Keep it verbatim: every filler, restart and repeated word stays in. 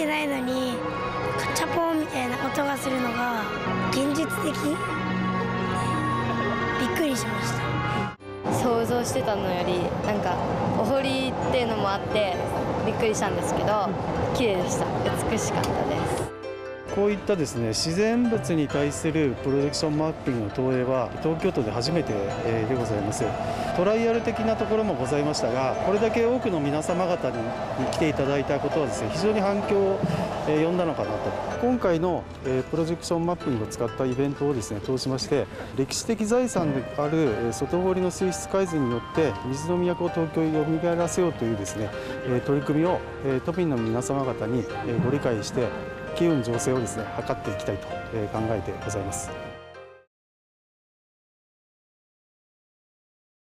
てないのにカチャポンみたいな音がするのが現実的。びっくりしました。 想像してたのよりなんかお堀っていうのもあってびっくりしたんですけど、綺麗でした。美しかったです。 こういったですね、自然物に対するプロジェクションマッピングの投影は東京都で初めてでございます。トライアル的なところもございましたが、これだけ多くの皆様方に来ていただいたことはですね、非常に反響を呼んだのかなと。今回のプロジェクションマッピングを使ったイベントをですね通しまして、歴史的財産である外堀の水質改善によって水の都東京を蘇らせようというですね取り組みを都民の皆様方にご理解して、機運醸成をですね図っていきたいと考えてございます。